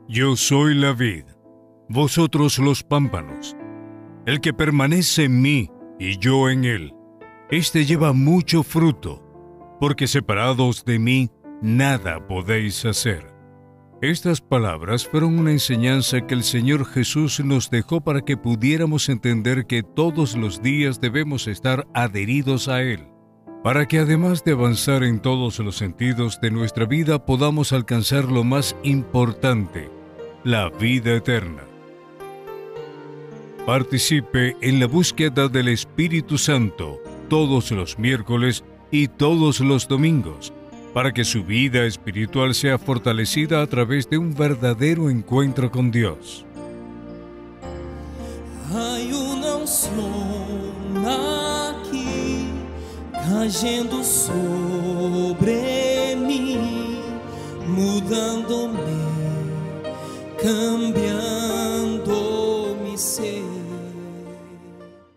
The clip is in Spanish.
Yo soy la vid, vosotros los pámpanos. El que permanece en mí y yo en él, éste lleva mucho fruto, porque separados de mí, nada podéis hacer. Estas palabras fueron una enseñanza que el Señor Jesús nos dejó para que pudiéramos entender que todos los días debemos estar adheridos a Él, para que además de avanzar en todos los sentidos de nuestra vida podamos alcanzar lo más importante, la vida eterna. Participe en la búsqueda del Espíritu Santo todos los miércoles y todos los domingos, para que su vida espiritual sea fortalecida a través de un verdadero encuentro con Dios. Hay una unción aquí cayendo sobre mí, mudándome, cambiando.